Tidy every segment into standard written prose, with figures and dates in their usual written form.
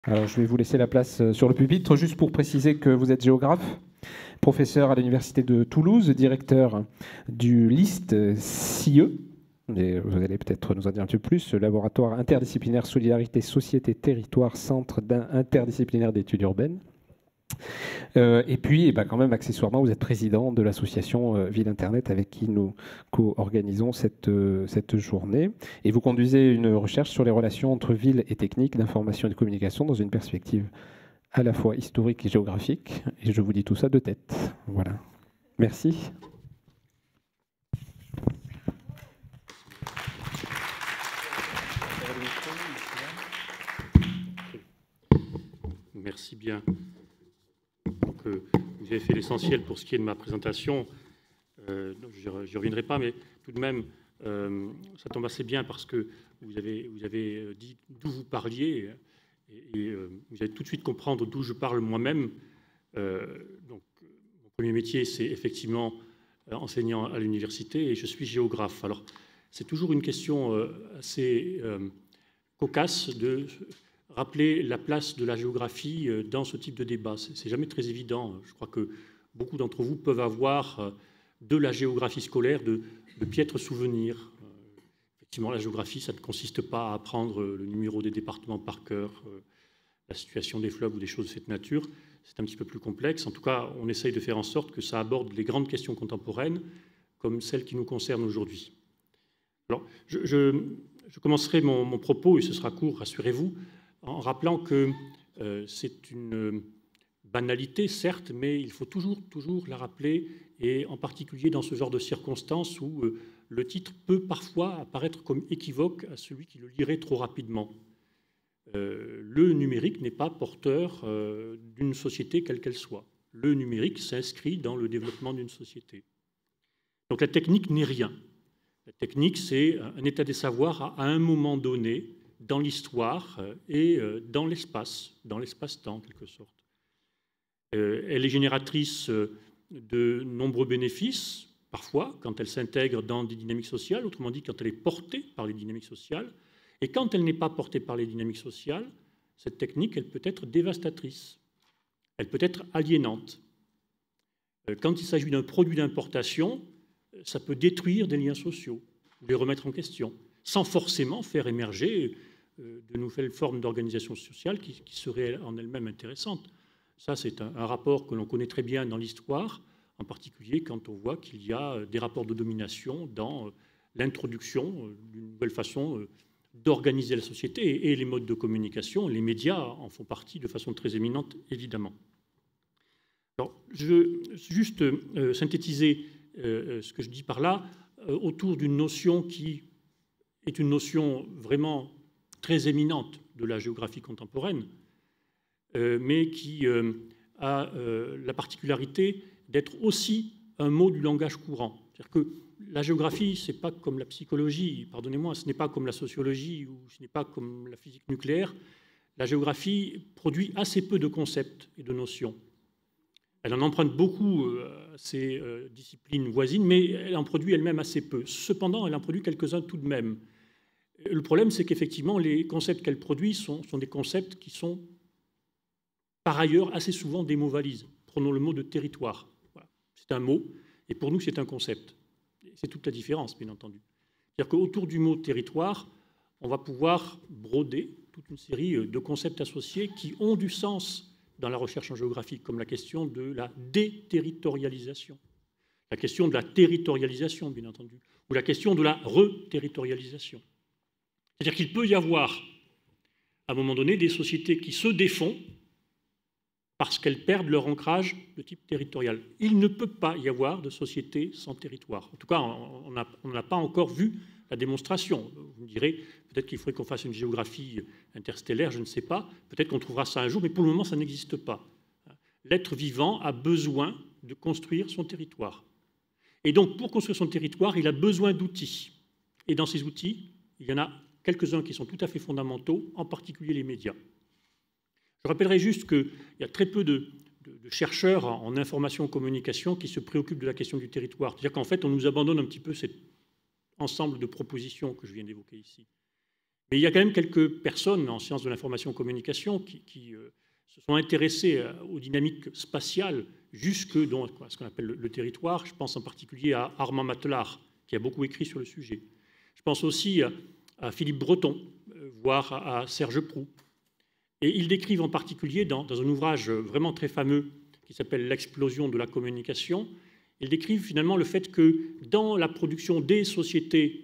Alors, je vais vous laisser la place sur le pupitre, juste pour préciser que vous êtes géographe, professeur à l'Université de Toulouse, directeur du LIST CIE, et vous allez peut-être nous en dire un peu plus, le laboratoire interdisciplinaire Solidarité, Société, Territoire, Centre interdisciplinaire d'études urbaines. Et puis, quand même, accessoirement, vous êtes président de l'association Ville Internet avec qui nous co-organisons cette journée. Et vous conduisez une recherche sur les relations entre ville et technique d'information et de communication dans une perspective à la fois historique et géographique. Et je vous dis tout ça de tête. Voilà. Merci. Merci bien. Donc, vous avez fait l'essentiel pour ce qui est de ma présentation. Je n'y reviendrai pas, mais tout de même, ça tombe assez bien parce que vous avez dit d'où vous parliez et vous allez tout de suite comprendre d'où je parle moi-même. Donc, mon premier métier, c'est effectivement enseignant à l'université et je suis géographe. Alors, c'est toujours une question assez cocasse de rappeler la place de la géographie dans ce type de débat. C'est jamais très évident. Je crois que beaucoup d'entre vous peuvent avoir de la géographie scolaire de piètres souvenirs. Effectivement, la géographie, ça ne consiste pas à apprendre le numéro des départements par cœur, la situation des fleuves ou des choses de cette nature. C'est un petit peu plus complexe. En tout cas, on essaye de faire en sorte que ça aborde les grandes questions contemporaines comme celles qui nous concernent aujourd'hui. Alors, je commencerai mon propos, et ce sera court, rassurez-vous, en rappelant que c'est une banalité, certes, mais il faut toujours la rappeler, et en particulier dans ce genre de circonstances où le titre peut parfois apparaître comme équivoque à celui qui le lirait trop rapidement. Le numérique n'est pas porteur d'une société quelle qu'elle soit. Le numérique s'inscrit dans le développement d'une société. Donc la technique n'est rien. La technique, c'est un état des savoirs à un moment donné, dans l'histoire et dans l'espace-temps, en quelque sorte. Elle est génératrice de nombreux bénéfices, parfois, quand elle s'intègre dans des dynamiques sociales, autrement dit, quand elle est portée par les dynamiques sociales. Et quand elle n'est pas portée par les dynamiques sociales, cette technique, elle peut être dévastatrice. Elle peut être aliénante. Quand il s'agit d'un produit d'importation, ça peut détruire des liens sociaux, ou les remettre en question, sans forcément faire émerger de nouvelles formes d'organisation sociale qui seraient en elles-mêmes intéressantes. Ça, c'est un rapport que l'on connaît très bien dans l'histoire, en particulier quand on voit qu'il y a des rapports de domination dans l'introduction d'une nouvelle façon d'organiser la société et les modes de communication. Les médias en font partie de façon très éminente, évidemment. Alors, je veux juste synthétiser ce que je dis par là autour d'une notion qui est une notion vraiment très éminente de la géographie contemporaine, mais qui a la particularité d'être aussi un mot du langage courant. C'est-à-dire que la géographie, ce n'est pas comme la psychologie, pardonnez-moi, ce n'est pas comme la sociologie ou ce n'est pas comme la physique nucléaire. La géographie produit assez peu de concepts et de notions. Elle en emprunte beaucoup à ses disciplines voisines, mais elle en produit elle-même assez peu. Cependant, elle en produit quelques-uns tout de même. Le problème, c'est qu'effectivement, les concepts qu'elle produit sont des concepts qui sont, par ailleurs, assez souvent des mots valises. Prenons le mot de territoire. Voilà. C'est un mot, et pour nous, c'est un concept. C'est toute la différence, bien entendu. C'est-à-dire qu'autour du mot territoire, on va pouvoir broder toute une série de concepts associés qui ont du sens dans la recherche en géographie, comme la question de la déterritorialisation, la question de la territorialisation, bien entendu, ou la question de la reterritorialisation. C'est-à-dire qu'il peut y avoir, à un moment donné, des sociétés qui se défont parce qu'elles perdent leur ancrage de type territorial. Il ne peut pas y avoir de société sans territoire. En tout cas, on n'a pas encore vu la démonstration. Vous me direz, peut-être qu'il faudrait qu'on fasse une géographie interstellaire, je ne sais pas. Peut-être qu'on trouvera ça un jour, mais pour le moment, ça n'existe pas. L'être vivant a besoin de construire son territoire. Et donc, pour construire son territoire, il a besoin d'outils. Et dans ces outils, il y en a quelques-uns qui sont tout à fait fondamentaux, en particulier les médias. Je rappellerai juste qu'il y a très peu de chercheurs en information et communication qui se préoccupent de la question du territoire. C'est-à-dire qu'en fait, on nous abandonne un petit peu cet ensemble de propositions que je viens d'évoquer ici. Mais il y a quand même quelques personnes en sciences de l'information et communication qui se sont intéressées aux dynamiques spatiales jusque dans ce qu'on appelle le territoire. Je pense en particulier à Armand Matelard, qui a beaucoup écrit sur le sujet. Je pense aussi à Philippe Breton, voire à Serge Proux. Et ils décrivent en particulier, dans un ouvrage vraiment très fameux qui s'appelle « L'explosion de la communication », ils décrivent finalement le fait que dans la production des sociétés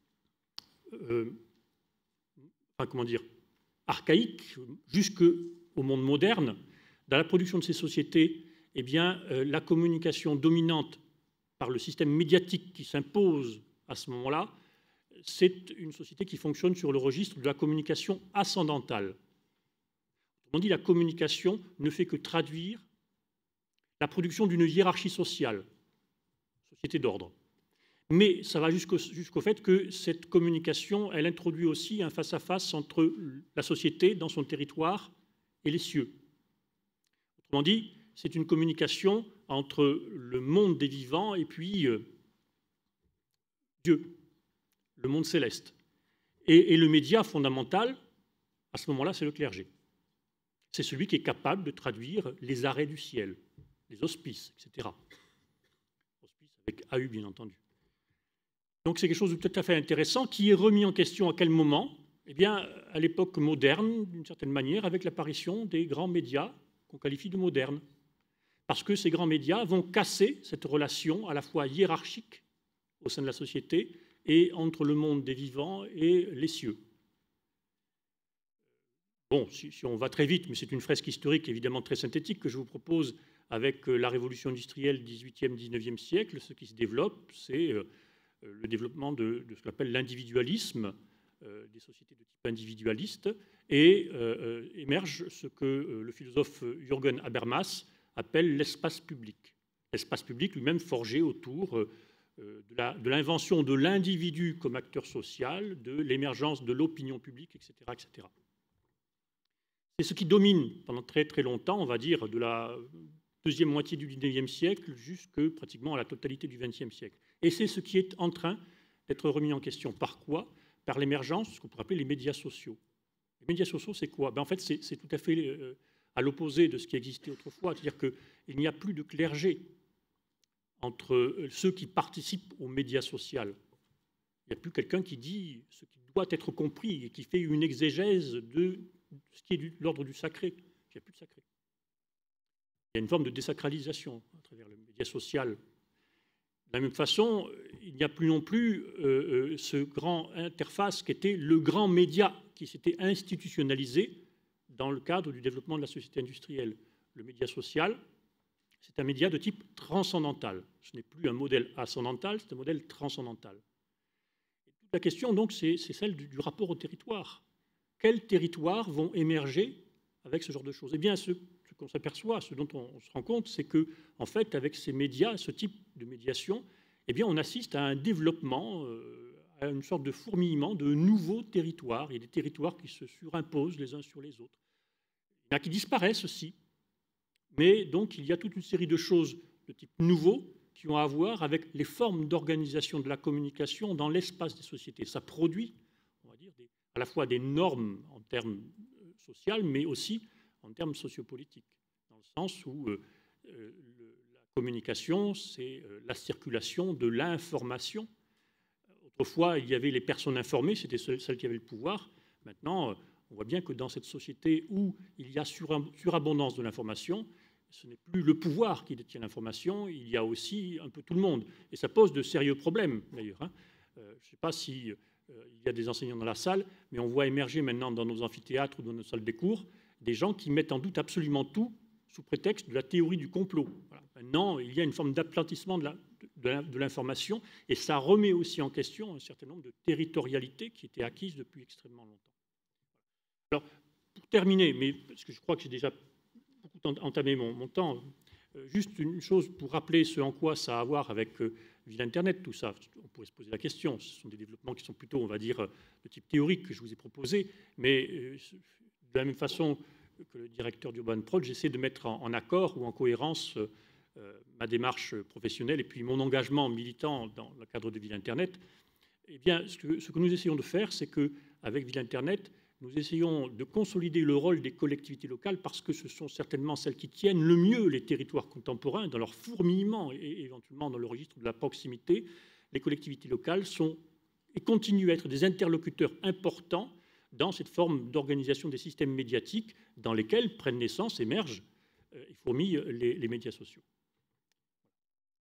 archaïques jusqu'au monde moderne, dans la production de ces sociétés, eh bien, la communication dominante par le système médiatique qui s'impose à ce moment-là, c'est une société qui fonctionne sur le registre de la communication ascendantale. On dit la communication ne fait que traduire la production d'une hiérarchie sociale, société d'ordre. Mais ça va jusqu'au fait que cette communication, elle introduit aussi un face-à-face entre la société dans son territoire et les cieux. Autrement dit, c'est une communication entre le monde des vivants et puis Dieu, le monde céleste. Et le média fondamental, à ce moment-là, c'est le clergé. C'est celui qui est capable de traduire les arrêts du ciel, les hospices, etc. Hospices avec AU, bien entendu. Donc c'est quelque chose de tout à fait intéressant qui est remis en question à quel moment? Eh bien, à l'époque moderne, d'une certaine manière, avec l'apparition des grands médias qu'on qualifie de modernes. Parce que ces grands médias vont casser cette relation à la fois hiérarchique au sein de la société et entre le monde des vivants et les cieux. Bon, si on va très vite, mais c'est une fresque historique évidemment très synthétique que je vous propose avec la révolution industrielle 18e, 19e siècle. Ce qui se développe, c'est le développement de ce qu'on appelle l'individualisme, des sociétés de type individualiste, et émerge ce que le philosophe Jürgen Habermas appelle l'espace public. L'espace public lui-même forgé autour de l'invention de l'individu comme acteur social, de l'émergence de l'opinion publique, etc., etc. C'est ce qui domine pendant très très longtemps, on va dire, de la deuxième moitié du XIXe siècle jusque pratiquement à la totalité du XXe siècle. Et c'est ce qui est en train d'être remis en question. Par quoi? Par l'émergence de ce qu'on pourrait appeler les médias sociaux. Les médias sociaux, c'est quoi? En fait, c'est tout à fait à l'opposé de ce qui existait autrefois. C'est-à-dire qu'il n'y a plus de clergé entre ceux qui participent aux médias sociaux. Il n'y a plus quelqu'un qui dit ce qui doit être compris et qui fait une exégèse de ce qui est de l'ordre du sacré. Il n'y a plus de sacré. Il y a une forme de désacralisation à travers le média social. De la même façon, il n'y a plus non plus ce grand interface qui était le grand média qui s'était institutionnalisé dans le cadre du développement de la société industrielle. Le média social, c'est un média de type transcendantal. Ce n'est plus un modèle ascendantal, c'est un modèle transcendantal. Et toute la question, donc, c'est celle du rapport au territoire. Quels territoires vont émerger avec ce genre de choses? Eh bien, ce qu'on s'aperçoit, ce dont on se rend compte, c'est que, en fait, avec ces médias, ce type de médiation, eh bien, on assiste à un développement, à une sorte de fourmillement de nouveaux territoires. Il y a des territoires qui se surimposent les uns sur les autres. Il y en a qui disparaissent aussi. Mais donc, il y a toute une série de choses de type nouveau qui ont à voir avec les formes d'organisation de la communication dans l'espace des sociétés. Ça produit, on va dire, à la fois des normes en termes sociaux, mais aussi en termes sociopolitiques, dans le sens où la communication, c'est la circulation de l'information. Autrefois, il y avait les personnes informées, c'était celles qui avaient le pouvoir. Maintenant, on voit bien que dans cette société où il y a surabondance de l'information, ce n'est plus le pouvoir qui détient l'information, il y a aussi un peu tout le monde. Et ça pose de sérieux problèmes, d'ailleurs. Je ne sais pas si il y a des enseignants dans la salle, mais on voit émerger maintenant dans nos amphithéâtres ou dans nos salles des cours des gens qui mettent en doute absolument tout sous prétexte de la théorie du complot. Voilà. Maintenant, il y a une forme d'aplatissement de l'information et ça remet aussi en question un certain nombre de territorialités qui étaient acquises depuis extrêmement longtemps. Alors, pour terminer, mais parce que je crois que j'ai déjà beaucoup entamé mon temps, juste une chose pour rappeler ce en quoi ça a à voir avec l'Internet, tout ça. On pourrait se poser la question. Ce sont des développements qui sont plutôt, on va dire, de type théorique que je vous ai proposé, mais de la même façon que le directeur d'Urban Prod, j'essaie de mettre en accord ou en cohérence ma démarche professionnelle et puis mon engagement militant dans le cadre de Ville Internet. eh bien, ce que nous essayons de faire, c'est qu'avec Ville Internet, nous essayons de consolider le rôle des collectivités locales parce que ce sont certainement celles qui tiennent le mieux les territoires contemporains dans leur fourmillement et éventuellement dans le registre de la proximité. Les collectivités locales sont et continuent à être des interlocuteurs importants dans cette forme d'organisation des systèmes médiatiques dans lesquels prennent naissance, émergent et fourmillent les médias sociaux.